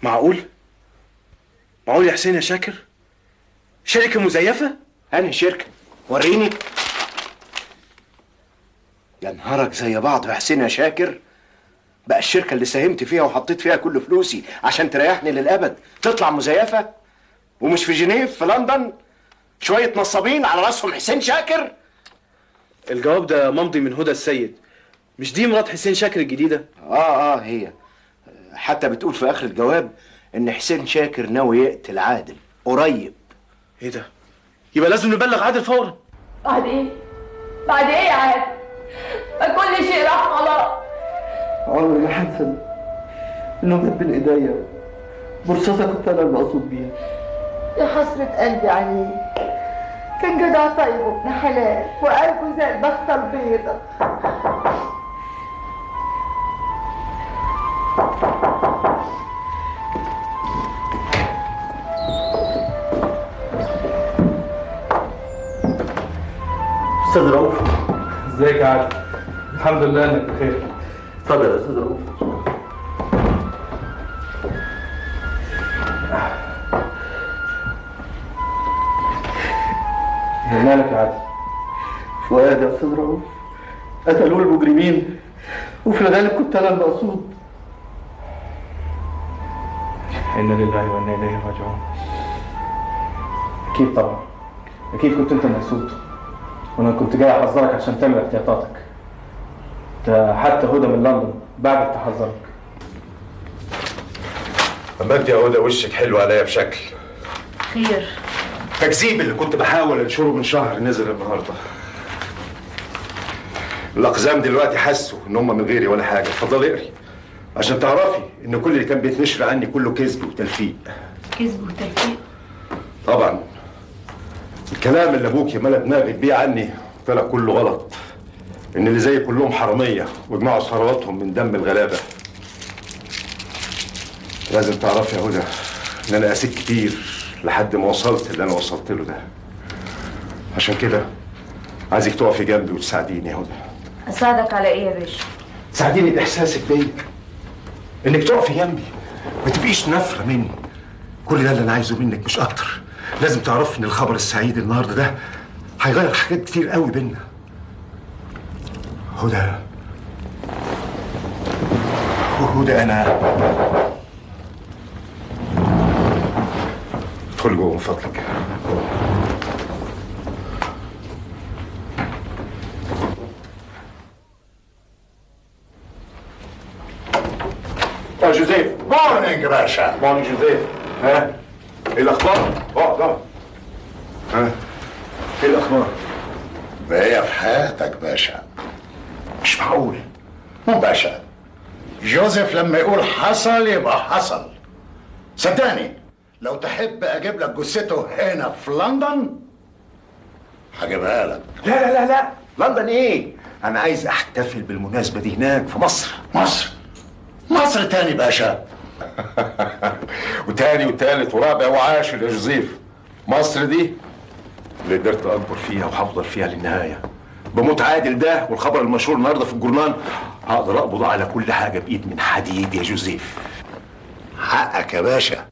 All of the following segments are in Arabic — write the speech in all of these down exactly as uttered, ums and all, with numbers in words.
معقول؟ معقول يا حسين يا شاكر؟ شركة مزيفة؟ أنهي شركة؟ وريني. يا نهارك زي بعض يا حسين يا شاكر. بقى الشركة اللي ساهمت فيها وحطيت فيها كل فلوسي عشان تريحني للأبد تطلع مزيفة؟ ومش في جنيف، في لندن شوية نصابين على راسهم حسين شاكر؟ الجواب ده ممضي من هدى السيد. مش دي مرات حسين شاكر الجديدة؟ آه آه هي. حتى بتقول في آخر الجواب إن حسين شاكر ناوي يقتل عادل قريب. إيه ده؟ يبقى لازم نبلغ عادل فورا. بعد إيه؟ بعد إيه يا عادل؟ ما كل شيء راح خلاص. عمري ما هنسى إنه جاب بين إيديا برصاصة كنت أنا المقصود بيها. يا حسرة قلبي عليه، كان جدع طيب وابن حلال وقلبه زي البخة البيضة. أستاذ رؤوف، ازيك يا عادل؟ الحمد لله إنك بخير. اتفضل يا أستاذ رؤوف. مالك يا عادل؟ فؤاد يا أستاذ رؤوف، قتلوه المجرمين وفي الغالب كنت أنا المقصود. إنا لله وإنا إليه راجعون. أكيد طبعا، أكيد كنت أنت المقصود، وأنا كنت جاي أحذرك عشان تعمل احتياطاتك. ده حتى هدى من لندن بعد تحذرك. أما أنت يا هدى وشك حلو عليا بشكل. خير. التكذيب اللي كنت بحاول انشره من شهر نزل النهارده. الاقزام دلوقتي حسوا ان هم من غيري ولا حاجه. اتفضلي اقري عشان تعرفي ان كل اللي كان بيتنشر عني كله كذب وتلفيق. كذب وتلفيق؟ طبعا الكلام اللي ابوكي ملا دماغك بيه عني طلع كله غلط. ان اللي زي كلهم حراميه وجمعوا ثرواتهم من دم الغلابه. لازم تعرفي يا هدى ان انا قاسيت كتير لحد ما وصلت اللي انا وصلت له ده. عشان كده عايزك تقفي جنبي وتساعديني يا هدى. اساعدك على ايه يا باشا؟ تساعديني باحساسك بيا، انك تقفي جنبي ما تبقيش نفره مني. كل ده اللي انا عايزه منك مش اكتر. لازم تعرفي ان الخبر السعيد النهارده ده هيغير حاجات كتير قوي بينا. هدى هدى انا ادخل جوه من فضلك. يا جوزيف. مورنينج يا باشا. مورنينج جوزيف. ها ايه الاخبار؟ اقعد اقعد. ها ايه الاخبار؟ بقية في حياتك باشا. مش معقول. باشا جوزيف لما يقول حصل يبقى حصل. صدقني لو تحب اجيب لك جثته هنا في لندن هجيبها لك. لا لا لا لا لندن ايه؟ انا عايز احتفل بالمناسبه دي هناك في مصر. مصر مصر تاني باشا. وتاني وتالت ورابع وعاشر يا جوزيف. مصر دي اللي قدرت اكبر فيها وهفضل فيها للنهايه. بموت عادل ده والخبر المشهور النهارده في الجورنال هقدر اقبض على كل حاجه بايد من حديد يا جوزيف. حقك يا باشا.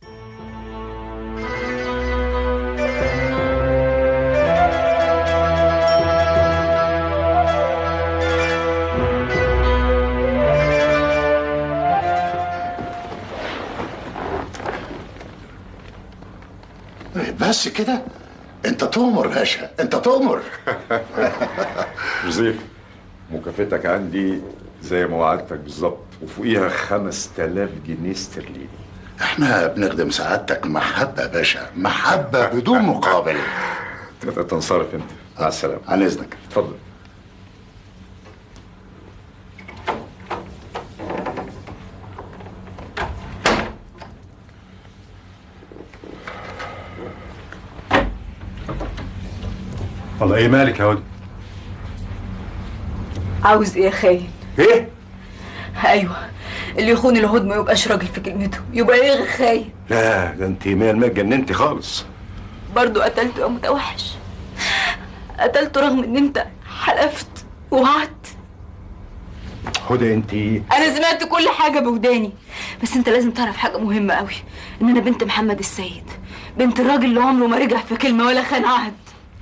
بس كده انت تؤمر باشا، انت تؤمر. جوزيف مكافأتك عندي زي ما وعدتك بالظبط وفوقيها خمس تلاف جنيه استرليني. احنا بنخدم سعادتك محبة يا باشا، محبة بدون مقابل. تقدر تنصرف انت. مع السلامة. عن اذنك. اتفضل. والله ايه مالك يا هدى؟ عاوز ايه يا خاين؟ ايه؟ ايوه اللي يخون الهدى ما يبقاش راجل في كلمته، يبقى ايه خاين؟ لا ده انت مية المية اتجننتي خالص. برضه قتلته يا هدى انت انا سمعت كل حاجه بوداني، بس انت لازم تعرف حاجه مهمه قوي، ان انا بنت محمد السيد، بنت الراجل اللي عمره ما رجع في كلمه ولا خان عهد.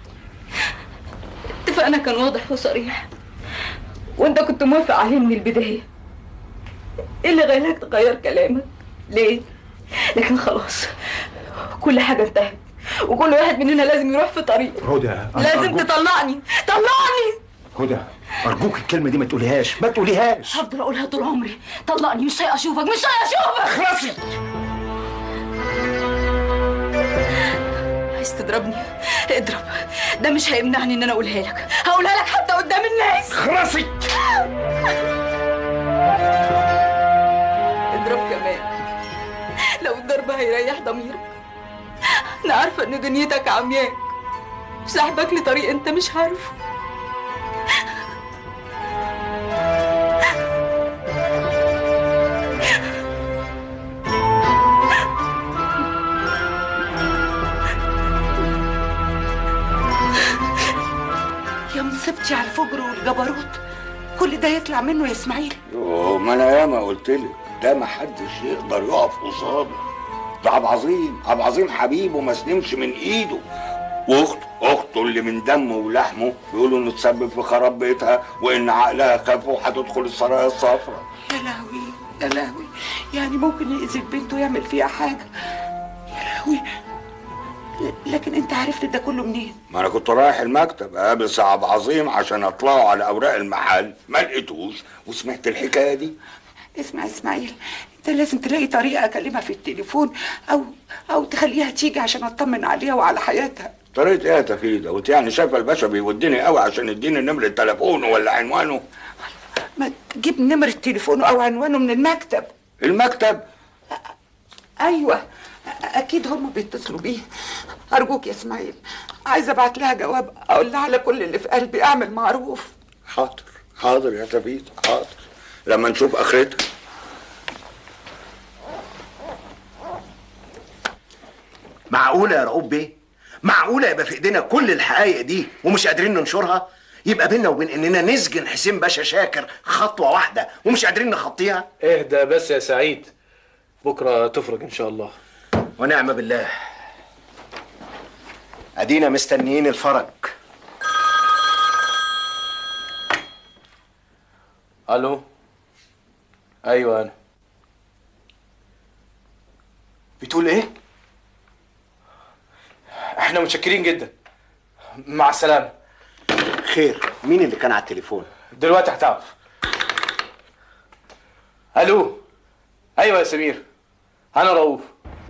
اتفاقنا كان واضح وصريح، وانت كنت موافق عليه من البدايه. ايه اللي غيرك تغير كلامك؟ ليه؟ لكن خلاص كل حاجه انتهت، وكل واحد مننا لازم يروح في طريقه. هدى لازم أرجوك. تطلعني، طلعني. هدى ارجوك الكلمه دي ما تقوليهاش، ما تقوليهاش. هفضل اقولها طول عمري، طلقني، مش طايقه اشوفك، مش طايقه اشوفك. خلاصي. عايز تضربني؟ اضرب، ده مش هيمنعني ان انا اقولها لك، هقولها لك حتى قدام الناس. خلاصي. اضرب كمان لو الضرب هيريح ضميرك. انا عارفه ان دنيتك عمياك، ساحبك لطريق انت مش عارفه. يا مصيبتي على الفجر والجبروت، كل ده يطلع منه يا اسماعيل؟ يوه، ما انا ياما قلت لك ده ما حدش يقدر يقف قصاده. ده عبد العظيم، عبد العظيم حبيبه ما سلمش من ايده. واخته اخته اللي من دمه ولحمه بيقولوا انه تسبب في خراب بيتها، وان عقلها خاف وهتدخل السرايا الصفراء. يا لهوي يا لهوي، يعني ممكن يأذي البنت ويعمل فيها حاجه؟ يا لهوي. لكن انت عرفت ده كله منين؟ ما انا كنت رايح المكتب اقابل سي عبد العظيم عشان اطلعوا على اوراق المحل، ما لقيتوش وسمعت الحكايه دي. اسمع اسماعيل، انت لازم تلاقي طريقه اكلمها في التليفون، او او تخليها تيجي عشان اطمن عليها وعلى حياتها. طريقه ايه يا تفيده؟ وانت يعني شايفه الباشا بيوديني قوي عشان يديني نمره تليفونه ولا عنوانه؟ ما تجيب نمره تليفونه او عنوانه من المكتب. المكتب؟ ايوه اكيد هم بيتصلوا بيه. ارجوك يا اسماعيل، عايزه ابعت لها جواب اقول لها على كل اللي في قلبي، اعمل معروف. حاضر حاضر يا تفيده، حاضر لما نشوف اخرتها. معقولة يا رؤوف بيه؟ معقولة يبقى في ايدينا كل الحقائق دي ومش قادرين ننشرها؟ يبقى بينا وبين اننا نسجن حسين باشا شاكر خطوة واحدة ومش قادرين نخطيها؟ اهدى بس يا سعيد، بكرة تفرج ان شاء الله. ونعم بالله. ادينا مستنيين الفرج. الو. ايوه انا. بتقول ايه؟ احنا متشكرين جدا، مع السلامة. خير، مين اللي كان على التليفون؟ دلوقتي هتعرف. الو. ايوه يا سمير، انا رؤوف.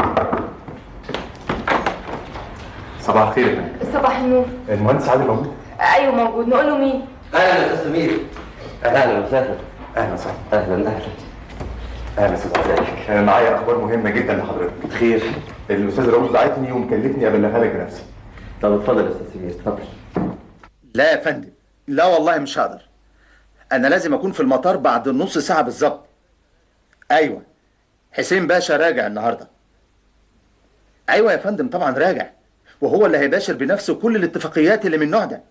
صباح الخير يا فندم. صباح النور. المهندس عادل موجود؟ ايوه موجود، نقول له مين؟ اهلا يا استاذ سمير. اهلا وسهلا. اهلا وسهلا. اهلا اهلا. اهلا استاذ ازيك؟ انا معايا اخبار مهمه جدا لحضرتك. خير. الاستاذ رؤوف دعتني ومكلفني ابلغها لك بنفسي. طب اتفضل يا استاذ سمير، اتفضل. لا يا فندم، لا والله مش هقدر. انا لازم اكون في المطار بعد نص ساعه بالظبط. ايوه، حسين باشا راجع النهارده. ايوه يا فندم طبعا راجع، وهو اللي هيباشر بنفسه كل الاتفاقيات اللي من النوع ده.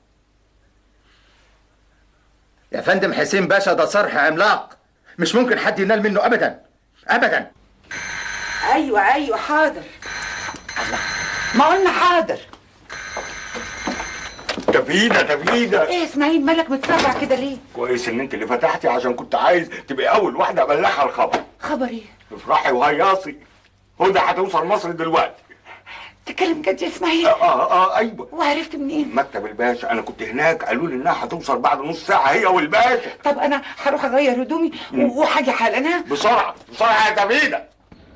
يا فندم حسين باشا ده صرح عملاق، مش ممكن حد ينال منه ابدا ابدا. ايوه ايوه حاضر. ما قلنا حاضر. تفيده تفيده. ايه يا اسماعيل مالك متسرع كده ليه؟ كويس ان انت اللي فتحتي عشان كنت عايز تبقي اول واحده ابلغها الخبر. خبر ايه؟ افرحي وهياصي، هدى هتوصل مصر دلوقتي. تتكلم جد يا اسماعيل؟ اه اه, آه ايوه. وعرفت منين؟ مكتب الباشا، انا كنت هناك قالوا لي انها هتوصل بعد نص ساعه هي والباشا. طب انا هروح اغير هدومي وحاجه حالا. بسرعه بسرعه يا تفيده.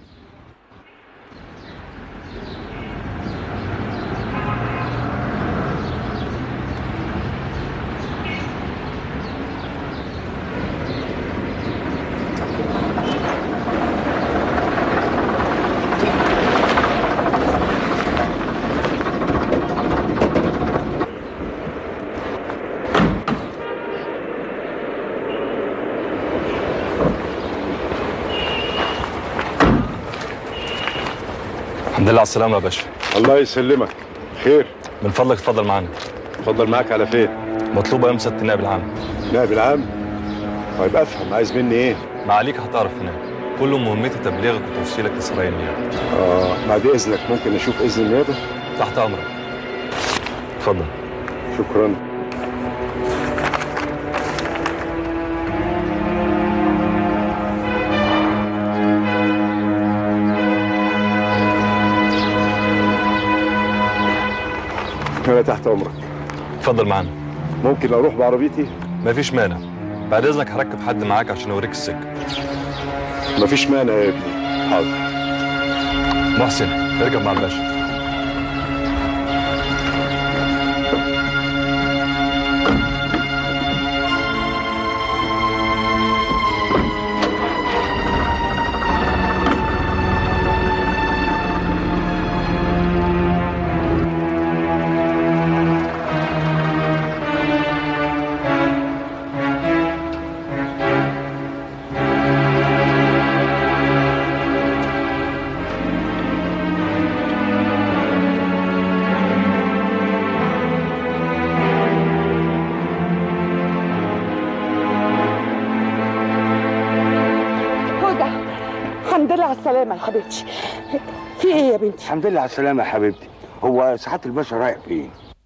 الحمد لله على السلامة يا باشا. الله يسلمك. خير؟ من فضلك اتفضل معانا. اتفضل معاك على فين؟ مطلوبة يوم سبت النائب العام. نائب العام؟ طيب افهم، عايز مني ايه؟ معاليك هتعرف هناك. كل مهمتي تبليغك وتوصيلك لسرايا النيابه. اه بعد اذنك ممكن اشوف اذن النيابه؟ تحت امرك. اتفضل. شكرا. انا تحت امرك. اتفضل معانا. ممكن اروح بعربيتي؟ مفيش مانع. بعد اذنك هركب حد معاك عشان اوريك السكه. مفيش مانع يا ابني. حاضر. محسن اركب مع الباشا. الحمد لله على السلامة يا حبيبتي. في ايه يا بنتي؟ الحمد لله على السلامة يا حبيبتي. هو سعادة الباشا رايح فين؟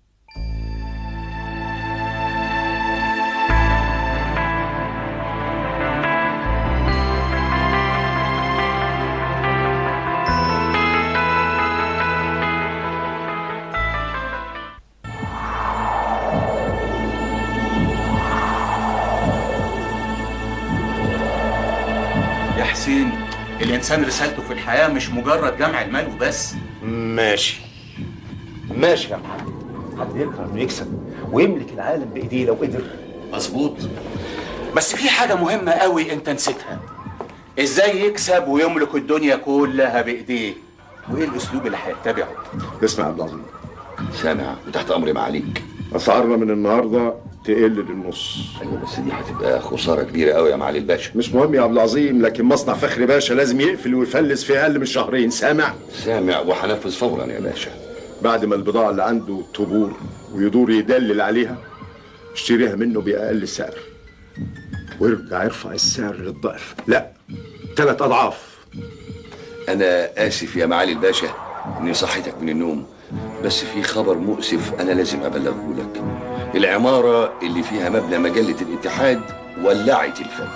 يا حسين، الإنسان رسالته في الحياة مش مجرد جمع المال وبس. ماشي ماشي يا محمد. حد يكره انه يكسب ويملك العالم بايديه لو قدر. مظبوط، بس في حاجة مهمة قوي انت نسيتها. ازاي يكسب ويملك الدنيا كلها بايديه؟ وايه الاسلوب اللي هيتبعه؟ اسمع يا عبد العظيم. سامع وتحت امري معاليك. اسعارنا من النهارده تقل للنص. ايوه بس دي هتبقى خساره كبيره قوي يا معالي الباشا. مش مهم يا عبد العظيم، لكن مصنع فخري باشا لازم يقفل ويفلس في اقل من شهرين. سامع؟ سامع وهنفذ فورا يا باشا. بعد ما البضاعه اللي عنده تبور ويدور يدلل عليها، اشتريها منه باقل سعر ويرجع يرفع السعر للضعف، لا ثلاث اضعاف. انا اسف يا معالي الباشا اني صحيتك من النوم، بس في خبر مؤسف انا لازم ابلغه لك. العماره اللي فيها مبنى مجله الاتحاد ولعت الفجر.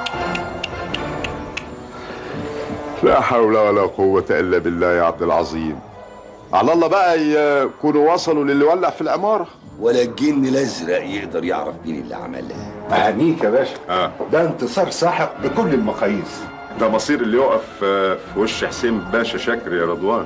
لا حول ولا قوه الا بالله يا عبد العظيم. على الله بقى يكونوا وصلوا للي ولع في العماره. ولا الجن الازرق يقدر يعرف مين اللي عملها. اهنيك يا باشا. آه. ده انتصار ساحق بكل المقاييس. ده مصير اللي يقف في وش حسين باشا شاكر يا رضوان.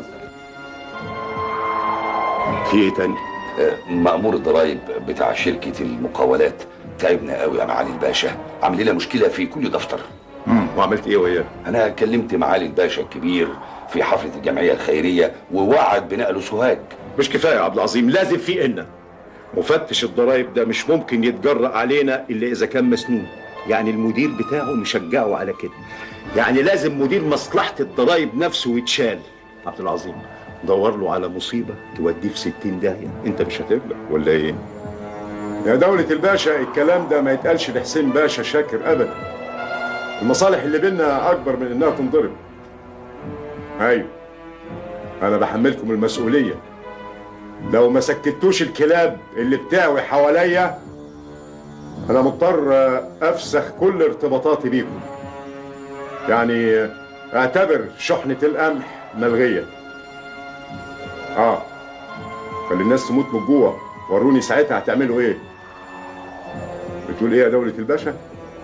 في ايه تاني؟ آه مأمور الضرايب بتاع شركة المقاولات تعبنا قوي يا معالي الباشا، عامل لنا مشكلة في كل دفتر. امم وعملت ايه وياه؟ انا كلمت معالي الباشا الكبير في حفلة الجمعية الخيرية ووعد بنقله سوهاج. مش كفاية يا عبد العظيم، لازم في إن مفتش الضرايب ده مش ممكن يتجرأ علينا إلا إذا كان مسنون. يعني المدير بتاعه مشجعه على كده. يعني لازم مدير مصلحة الضرايب نفسه يتشال. عبد العظيم دور له على مصيبة توديه في ستين داهية. أنت مش هتغلب ولا إيه؟ يا دولة الباشا الكلام ده ما يتقالش لحسين باشا شاكر أبدا. المصالح اللي بينا أكبر من إنها تنضرب. أيوه أنا بحملكم المسؤولية. لو ما سكتوش الكلاب اللي بتاوي حواليا أنا مضطر أفسخ كل ارتباطاتي بيكم. يعني اعتبر شحنة القمح ملغية. آه خلي الناس تموت من الجوع. وروني ساعتها هتعملوا إيه؟ بتقول إيه يا دولة الباشا؟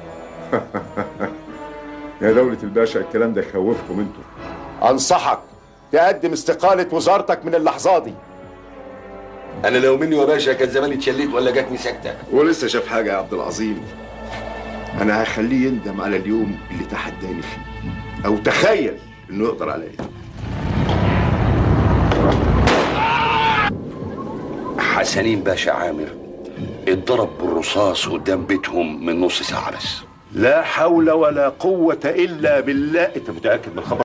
يا دولة الباشا الكلام ده يخوفكم انتوا. أنصحك تقدم استقالة وزارتك من اللحظة دي. أنا لو مني يا باشا كان زماني اتشليت ولا جاتني سكتة. ولسه شاف حاجة يا عبد العظيم. أنا هخليه يندم على اليوم اللي تحداني فيه، أو تخيل إنه يقدر عليا. حسنين باشا عامر اتضرب بالرصاص قدام بيتهم من نص ساعة بس. لا حول ولا قوة إلا بالله. أنت متأكد من الخبر؟